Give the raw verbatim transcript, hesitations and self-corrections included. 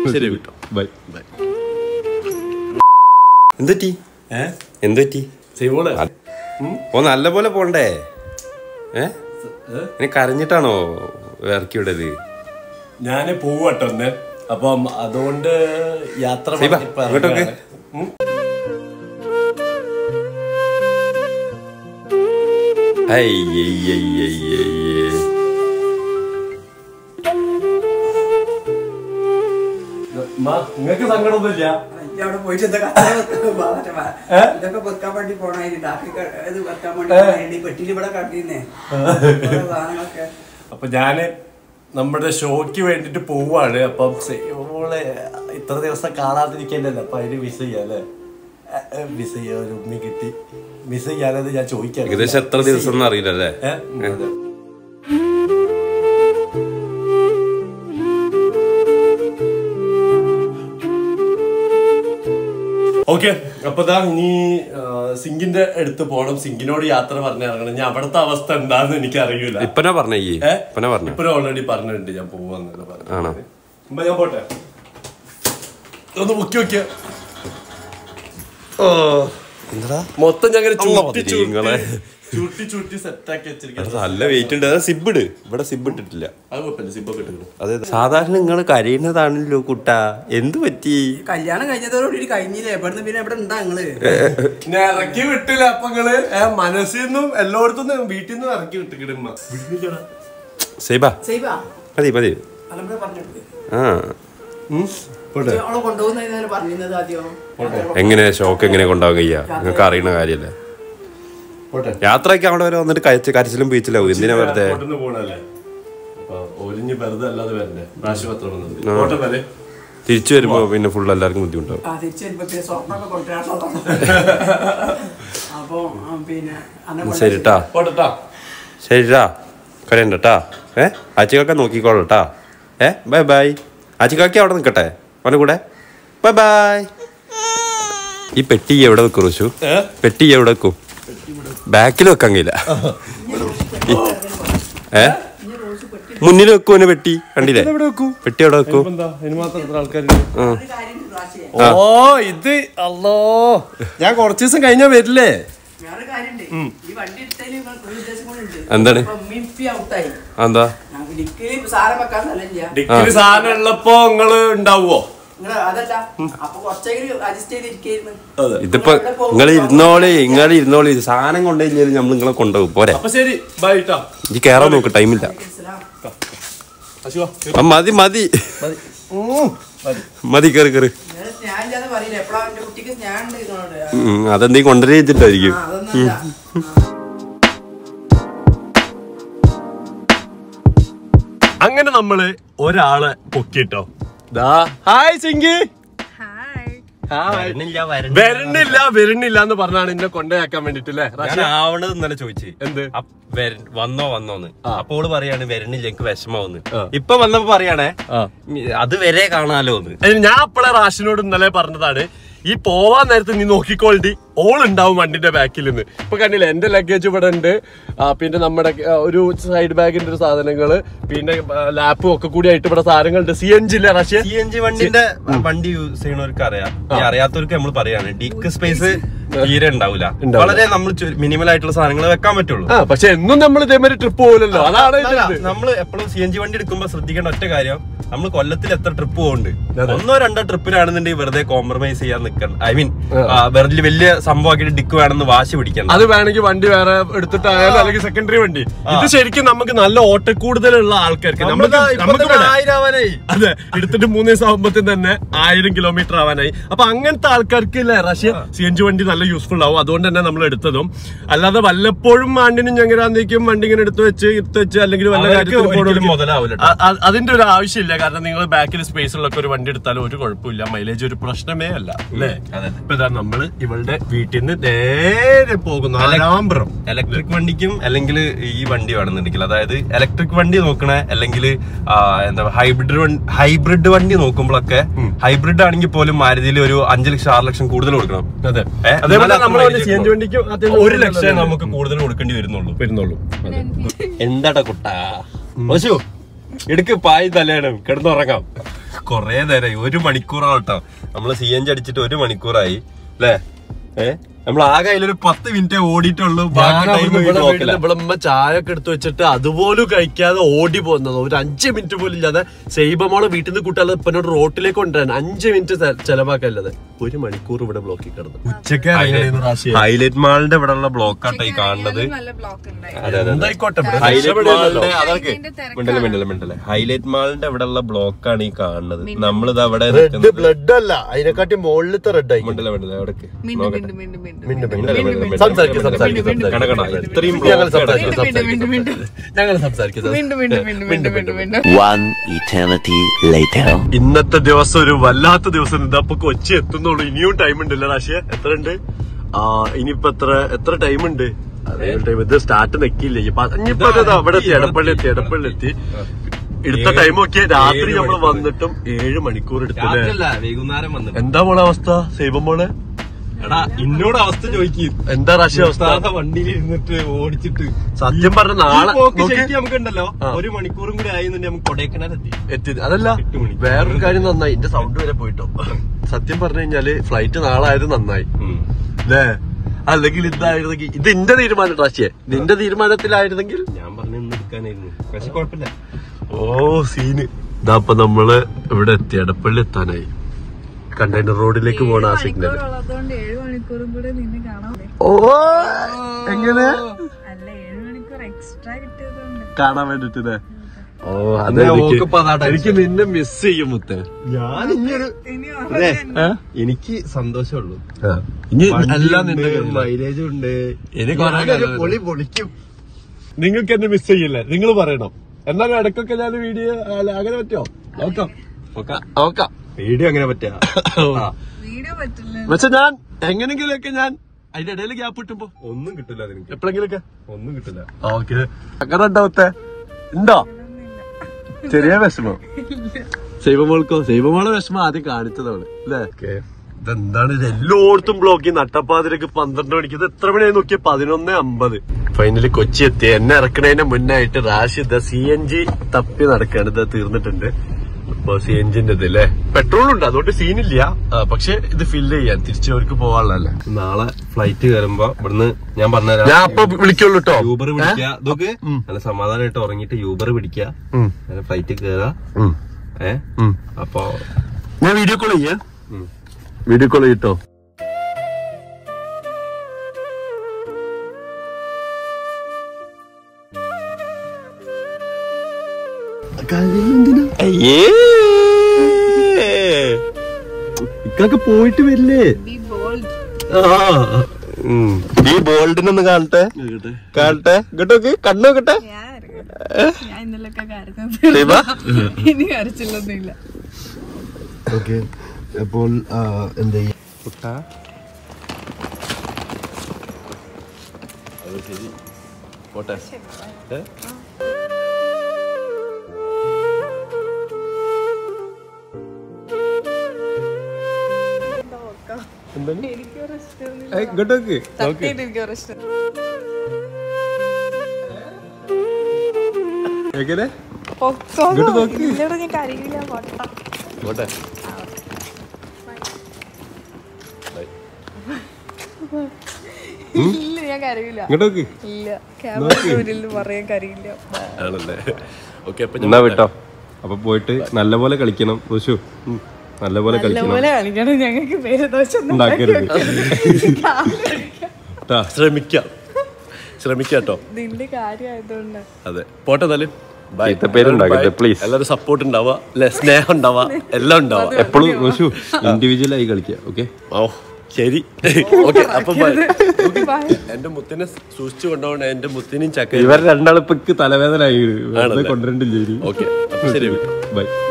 ശരി കേട്ടോ, bye bye. എന്തുറ്റി എന്തുറ്റി ഓ നല്ല പോലെ പോണ്ടേ? ഏ ഇനി കരഞ്ഞിട്ടാണോ ഇറക്കി വിടത്? ഞാന് പോവട്ടോ ഒന്ന്, അപ്പം അതുകൊണ്ട് യാത്ര ഇങ്ങോട്ടൊക്കെ നിങ്ങക്ക് സങ്കടമൊന്നുമില്ല? അവിടെ പോയിട്ട് ഇതൊക്കെ വെക്കാൻ വേണ്ടി പോണായിരുന്നു, ഇത് വെക്കാൻ വേണ്ടി പെട്ടിയിൽ ഇവിടെ കണ്ടിരുന്നേ സാധനങ്ങളൊക്കെ. അപ്പൊ ഞാന് നമ്മുടെ ഷോയ്ക്ക് വേണ്ടിട്ട് പോവാണ്. അപ്പം ഓളെ ഇത്ര ദിവസം കാണാതിരിക്കണ്ടല്ലോ, അപ്പൊ അതിന് മിസ് ചെയ്യാല്ലേ? മിസ് ചെയ്യാൻ ഒരു ഉമ്മി കിട്ടി, മിസ് ചെയ്യാനത് ഞാൻ ചോദിക്കാം. ഏകദേശം എത്ര ദിവസം ഒന്നും അറിയില്ലല്ലേ? ഓക്കെ, അപ്പൊ ദാ ഇനി സിംഗിന്റെ അടുത്ത് പോണം, സിംഗിനോട് യാത്ര പറഞ്ഞിറങ്ങണം. ഞാൻ അവിടുത്തെ അവസ്ഥ എന്താന്ന് എനിക്ക് അറിയൂല. ഇപ്പനെ പറഞ്ഞേ ഇപ്പൊ ഓൾറെഡി പറഞ്ഞിട്ടുണ്ട് ഞാൻ പോവാന്നല്ല പറഞ്ഞു. ഞാൻ പോട്ടെ, ഒന്ന് മുക്കി നോക്കിയ മൊത്തം ഞങ്ങൾ ചൂട്ടി ചൂട്ടി ചൂട്ടി സെറ്റ് ആക്കി വെച്ചിരിക്കുന്നത്. നല്ല വെയിറ്റ് ഉണ്ട്. അതാ സിബ് ഇട്, ഇവിടെ സിബ് ഇട്ടിട്ടില്ല. അത് കുഴപ്പമില്ല, സിബൊക്കെ ഇട്ടിട്ടുണ്ട്. അതെ, സാധാരണ നിങ്ങൾ കരയുന്നതാണല്ലോ കുട്ടാ, എന്ത് പറ്റി? കല്യാണം കഴിഞ്ഞതോടുകൂടി കഴിഞ്ഞില്ലേ, എവിടുന്ന് പിന്നെ എവിടെ ഉണ്ടാ നിങ്ങള്? ഇറക്കി വിട്ടില്ല. അപ്പൊ നിങ്ങള് മനസ്സിൽ നിന്നും എല്ലായിടത്തും വീട്ടിൽ നിന്നും ഇറക്കി വിട്ടിക്കിടുമ്മ. മതി മതി. ആ എങ്ങനെ ഷോക്ക് എങ്ങനെ കൊണ്ടാവാൻ കഴിയാ? നിങ്ങൾക്ക് അറിയുന്ന കാര്യല്ലേ. യാത്രയ്ക്ക് അവിടെ വരെ വന്നിട്ട് കരച്ച് കരച്ചിലും ബീച്ചിലാവും. എന്തിനാ വെറുതെ? തിരിച്ചു വരുമ്പോ പിന്നെ ഫുൾ എല്ലാവർക്കും ബുദ്ധിമുട്ടാവും. ശരിട്ടാ ശരിട്ടാ കരയണ്ടട്ടാ. ഏ ആച്ചിക്കൊക്കെ നോക്കിക്കോളട്ടാ. ഏ ബൈ ബൈ. ആച്ചിക്കൊക്കെ അവിടെ നിൽക്കട്ടെ അവൻ്റെ കൂടെ. Bye bye. ഈ പെട്ടി എവിടെ വെക്കും റുശു? പെട്ടി എവിടെ വെക്കും? ബാക്കിൽ വെക്കാൻ കഴിയില്ല. ഏ മുന്നിൽ വെക്കുവനെ പെട്ടി കണ്ടില്ലേ? പെട്ടി എവിടെ വെക്കും? ഓ ഇത് അല്ലോ, ഞാൻ കുറച്ച് ദിവസം കഴിഞ്ഞാ വരില്ലേ? എന്താണ് എന്താ ഡിക്കില് സാധനം ഉള്ളപ്പോ നിങ്ങള് ഉണ്ടാവുമോ? ഇതിപ്പോ നിങ്ങൾ ഇരുന്നോളി, നിങ്ങൾ ഇരുന്നോളി. സാധനം കൊണ്ടുകഴിഞ്ഞാൽ നമ്മൾ നിങ്ങളെ കൊണ്ടുപോകും. പോരെ, ഈ കേറാൻ നോക്ക്, ടൈമില്ല. മതി മതി മതി, കേറി കേറി. അതെന്തീ കൊണ്ടുവരിച്ചിട്ടായിരിക്കും. അങ്ങനെ നമ്മള് ഒരാളെ പൊക്കിട്ടോ. ഹായ് സിംഗി. വരുന്നില്ല വരുന്നില്ല എന്ന് പറഞ്ഞാണ് എന്നെ കൊണ്ടയാക്കാൻ വേണ്ടിട്ടല്ലേ? ആവണത് ഇന്നലെ ചോദിച്ചു എന്ത് വന്നോ വന്നോന്ന്. അപ്പോൾ പറയാണ് വരുന്നില്ല, എനിക്ക് വിഷമാവുന്ന്. ഇപ്പൊ വന്നപ്പോ പറയാണേ അത് വരെ കാണാലോന്ന്. ഞാൻ അപ്പോഴെ റാഷിനോട് ഇന്നലെ പറഞ്ഞതാണ്, ഈ പോവാൻ നേരത്തെ നീ നോക്കിക്കോൾണ്ടി, ഓൾ ഉണ്ടാവും വണ്ടിന്റെ ബാക്കിൽ നിന്ന്. ഇപ്പൊ കണ്ടില്ല എന്റെ ലഗേജ് ഇവിടെ ഉണ്ട്, പിന്നെ നമ്മുടെ ഒരു സൈഡ് ബാഗിന്റെ ഒരു സാധനങ്ങള്, പിന്നെ ലാപ്പും ഒക്കെ കൂടി ആയിട്ട് ഇവിടെ സാധനങ്ങളുണ്ട്. C N G Russia C N G വണ്ടിന്റെ വണ്ടി യൂസ് ചെയ്യുന്നവർക്ക് അറിയാം. അറിയാത്തവർക്ക് നമ്മൾ പറയാണ് ഡിക്ക് സ്പേസ് തീരെ ഉണ്ടാവില്ല. വളരെ നമ്മൾ മിനിമൽ ആയിട്ടുള്ള സാധനങ്ങൾ വെക്കാൻ പറ്റുള്ളൂ. പക്ഷെ എന്നും നമ്മൾ ഇതേമാതിരി ട്രിപ്പ് പോകില്ലല്ലോ. അതാണ് നമ്മൾ എപ്പോഴും സി എൻ ജി വണ്ടി എടുക്കുമ്പോൾ ശ്രദ്ധിക്കേണ്ട ഒറ്റ കാര്യം, നമ്മൾ കൊല്ലത്തിൽ എത്ര ട്രിപ്പ് പോകുന്നുണ്ട്. ഒന്നോ രണ്ടോ ട്രിപ്പിനാണെന്നുണ്ടെങ്കിൽ വെറുതെ കോംപ്രമൈസ് ചെയ്യാൻ നിൽക്കണം. ഐ മീൻ വെറുതെ വലിയ സംഭവമാക്കിയിട്ട് ഡിക്ക് വേണമെന്ന് വാശി പിടിക്കണം. അത് വേണമെങ്കിൽ വണ്ടി വേറെ എടുത്തിട്ടായാലും അല്ലെങ്കിൽ സെക്കൻഡറി വണ്ടി. ഇത് ശരിക്കും നമുക്ക് നല്ല ഓട്ട കൂടുതലുള്ള ആൾക്കാർക്ക് അതെ എടുത്തിട്ട് മൂന്ന് ദിവസം ആകുമ്പോഴത്തേക്കും തന്നെ ആയിരം കിലോമീറ്റർ ആവാനായി. അപ്പൊ അങ്ങനത്തെ ആൾക്കാർക്ക് ഇല്ലേ റഷ്യ സി എൻ ജി വണ്ടി നല്ല യൂസ്ഫുൾ ആവും. അതുകൊണ്ട് തന്നെ നമ്മൾ എടുത്തതും. അല്ലാതെ വല്ലപ്പോഴും വണ്ടിനും ഞങ്ങരാന്തേക്കും വണ്ടി ഇങ്ങനെ എടുത്തു വെച്ച് എടുത്തു വെച്ച് അല്ലെങ്കിൽ വല്ല അതിന്റെ ഒരു ആവശ്യമില്ല. കാരണം നിങ്ങൾ ബാക്കിൽ സ്പേസിലൊക്കെ ഒരു വണ്ടി എടുത്താലും ഒരു കുഴപ്പമില്ല, മൈലേജ് ഒരു പ്രശ്നമേ അല്ല അല്ലേ? ഇപ്പൊ ഇതാ നമ്മള് ഇവളുടെ വീട്ടിൽ നിന്ന് നേരെ പോകുന്നു ആലാമ്പ്രം. ഇലക്ട്രിക് വണ്ടിക്കും അല്ലെങ്കിൽ ഈ വണ്ടി വേണമെന്നുണ്ടെങ്കിൽ, അതായത് ഇലക്ട്രിക് വണ്ടി നോക്കണേ അല്ലെങ്കിൽ എന്താ ഹൈബ്രിഡ് ഹൈബ്രിഡ് വണ്ടി നോക്കുമ്പോഴൊക്കെ, ഹൈബ്രിഡ് ആണെങ്കിൽ പോലും മാരുതിയിൽ ഒരു അഞ്ചു ലക്ഷം ആറ് ലക്ഷം കൂടുതൽ കൊടുക്കണം. അതെ, അതേപോലെ നമ്മളെ സി എൻ ജി വണ്ടിക്ക് ഒരു ലക്ഷം നമുക്ക് കൂടുതൽ കൊടുക്കേണ്ടി വരുന്നുള്ളൂ വരുന്നുള്ളൂ എന്താടാ കുട്ടാ എടുക്ക് പായ് തലേണം കിടന്നുറങ്ങാം. കൊറേ നേരമായി, ഒരു മണിക്കൂറാണ് കേട്ടോ നമ്മള് സി എൻ ജി അടിച്ചിട്ട് ഒരു മണിക്കൂറായി അല്ലേ? ഏഹ് നമ്മൾ ആകെ അതിലൊരു പത്ത് മിനിറ്റ് ഓടിയിട്ടുള്ളൂ. ഇവിടെ ചായ ഒക്കെ എടുത്തു വെച്ചിട്ട് അതുപോലും കഴിക്കാതെ ഓടി പോകുന്നത്, ഒരു അഞ്ച് മിനിറ്റ് പോലും ഇല്ലാതെ. സൈബമോളെ വീട്ടിൽ നിന്ന് കൂട്ടാതെ ഇപ്പനോട് റോട്ടിലേക്ക് കൊണ്ടുവരാൻ അഞ്ച് മിനിറ്റ് ചെലവാക്കല്ലാതെ ഒരു മണിക്കൂർ ഇവിടെ ബ്ലോക്കിൽ കിടന്നു. ഉച്ചക്ക് ഹൈലൈറ്റ് മാളിന്റെ ഇവിടെ ഉള്ള ബ്ലോക്കാട്ടോ ഈ കാണുന്നത്. ഹൈലൈറ്റ് മാളിന്റെ ഇവിടെ ഉള്ള ബ്ലോക്കാണ് ഈ കാണുന്നത്. നമ്മളിത് അവിടെ ബ്ലഡ് അല്ല, അതിനെക്കാട്ടി മുകളിലത്തെ റെഡ് ആയി. മിണ്ടല്ലേ മിണ്ടല്ലേ അവിടേക്ക് ഇന്നത്തെ ദിവസം ഒരു വല്ലാത്ത ദിവസം. ഇതപ്പൊ കൊച്ചി എത്തുന്നുള്ളൂ, ഇനിയും ടൈം ഉണ്ടല്ലോ റാഷിയ? എത്ര ഉണ്ട്? ആ ഇനിയിപ്പോ എത്ര എത്ര ടൈം ഉണ്ട്? അതേ ടൈം. ഇത് സ്റ്റാർട്ട് നിക്കില്ല. ഇനിയിപ്പോ അവിടെ എത്തി, എടപ്പള്ളി എത്തി എടപ്പള്ളി എത്തി എടുത്ത ടൈം ഒക്കെ രാത്രി നമ്മൾ വന്നിട്ടും ഏഴ് മണിക്കൂർ എടുത്തില്ല. വൈകുന്നേരം വന്നിട്ട് എന്താ മോളെ അവസ്ഥ? സൈബം മോളെ എടാ ഇന്നോട് അവസ്ഥ ചോദിക്കും. എന്താ റാശി അവസ്ഥ? വണ്ടിയിൽ ഇരുന്നിട്ട് ഓടിച്ചിട്ട് സത്യം പറഞ്ഞ നാളെ നമുക്കുണ്ടല്ലോ ഒരു മണിക്കൂറും കൂടി ആയിരുന്നുണ്ട് നമുക്ക് കൊടൈക്കനാൽ എത്തി എത്തി. അതല്ല വേറൊരു കാര്യം നന്നായി, എന്റെ സൗണ്ട് വരെ പോയിട്ടോ. സത്യം പറഞ്ഞു കഴിഞ്ഞാല് ഫ്ലൈറ്റ് നാളെ ആയത് നന്നായി അല്ലേ? അല്ലെങ്കിൽ ഇതായിരുന്നെങ്കിൽ ഇത് എന്റെ തീരുമാനം റാശിയെ, നിന്റെ തീരുമാനത്തിലായിരുന്നെങ്കിൽ ഞാൻ പറഞ്ഞു ഇന്ന് എടുക്കാനായിരുന്നു. പക്ഷെ കുഴപ്പമില്ല. ഓ സീന്. ഇതാപ്പൊ നമ്മള് ഇവിടെ എത്തി, എടപ്പള്ളി എത്താനായി. കണ്ടെയ്നർ റോഡിലേക്ക് പോണ ആ സിഗ്നൽ. ഓ എങ്ങനെ കാണാൻ വേണ്ടിട്ടേ? ഓ അതെ, എനിക്ക് നിന്നെ മിസ് ചെയ്യും മുത്തേ. ഞാൻ ഇനിയൊരു എനിക്ക് സന്തോഷമുള്ളൂ. ഇനി എല്ലാം നിന്റെ മൈലേജും ഉണ്ട്. എനിക്ക് പൊളി പൊളിക്കും. നിങ്ങൾക്ക് എന്നെ മിസ് ചെയ്യില്ലേ? നിങ്ങൾ പറയണം. എന്നാലും ഇടയ്ക്കൊക്കെ ഞാൻ വീഡിയോ അങ്ങനെ പറ്റുമോ? നോക്കാം നോക്കാം. വീഡിയോ അങ്ങനെ പറ്റാ പക്ഷെ ഞാൻ എങ്ങനെങ്കിലൊക്കെ ഞാൻ അതിന്റെ ഇടയിൽ ഗ്യാപ്പ് കിട്ടുമ്പോ ഒന്നും കിട്ടില്ല. നിനക്ക് എപ്പോഴെങ്കിലൊക്കെ ഒന്നും കിട്ടില്ല. ഓക്കെ അങ്ങനെ ഉണ്ടാവത്തെ ഉണ്ടോ? ചെറിയ വിഷമം. ശൈവമോൾക്കോ? ശൈവമോളെ വിഷമം ആദ്യം കാണിച്ചതാണ് അല്ലേ? ഇതെന്താണ് ഇത് എല്ലായിടത്തും ബ്ലോക്ക്? നട്ടപ്പാതിരക്ക് പന്ത്രണ്ട് മണിക്ക്. ഇത് എത്ര മണിയായി നോക്കിയ? പതിനൊന്ന് അമ്പത്. ഫൈനലി കൊച്ചി എത്തി. എന്നെ ഇറക്കണതിന് മുന്നായിട്ട് റാഷിദ് സി എൻ ജി തപ്പി നടക്കാണ്. ഇത് തീർന്നിട്ടുണ്ട്. അപ്പൊ സി എൻ ജിന്റെ ഇത് അല്ലേ? പെട്രോൾ ഉണ്ട്, അതുകൊണ്ട് സീനില്ല. പക്ഷെ ഇത് ഫില്ല് ചെയ്യാൻ തിരിച്ചു അവർക്ക് പോകാനുള്ളതല്ലേ. നാളെ ഫ്ലൈറ്റ് കയറുമ്പോ ഇവിടുന്ന് ഞാൻ പറഞ്ഞുതരാം. ഞാൻ അപ്പൊ വിളിക്കുള്ളൂ കേട്ടോ. യൂബർ പിടിക്കുക. ഇതൊക്കെ നല്ല സമാധാനമായിട്ട് ഉറങ്ങിയിട്ട് യൂബർ പിടിക്കുക, ഫ്ലൈറ്റ് കയറാ. ഏ അപ്പൊ ഞാൻ വീഡിയോ കോൾ ചെയ്യാ. വീഡിയോ കോൾ ചെയ്യട്ടോ. ഇക്കൊക്കെ പോയിട്ട് വരില്ലേ? ഈ ബോൾഡിനൊന്ന് കാണട്ടെ കാണട്ടെ കേട്ടോക്ക് കണ്ണു നോക്കട്ടെ. ഓക്കെ അപ്പോൾ എന്താ കുട്ടാ ശരി പോട്ടെ. കേട്ടോക്ക് എങ്ങനെ പോട്ടെ. ഇല്ല ഞാൻ കരയില്ല. ഇല്ല ക്യാമറ പറയാൻ കരയില്ല. ആണല്ലേ? ഓക്കെ അപ്പൊ എന്നാ വിട്ടോ. അപ്പൊ പോയിട്ട് നല്ലപോലെ കളിക്കണം ഋഷു. നല്ലപോലെ കളിക്കണം. ഞങ്ങൾക്ക് പേരദോഷം ശ്രമിക്കാം ശ്രമിക്കാട്ടോ. നിന്റെ കാര്യമായതുകൊണ്ട് അതെ പോട്ടെ. എന്നാലും പ്ലീസ് എല്ലാവരും സപ്പോർട്ട് ഉണ്ടാവുക അല്ലെ? സ്നേഹം ഉണ്ടാവുക, എല്ലാം ഉണ്ടാവുക. എപ്പോഴും ഋഷു ഇൻഡിവിജ്വൽ ആയി കളിക്കുക. ഓക്കെ ഓ ശരി. ഓക്കെ അപ്പൊ എന്റെ മുത്തിനെ സൂക്ഷിച്ചു കൊണ്ടുപോകണ. എന്റെ മുത്തിനും ചക്ക ഇവർ രണ്ടാളിപ്പക്ക് തലവേദന ആയി കൊണ്ടുവരണ്ടില്ല. ഓക്കെ ശരി ബൈ.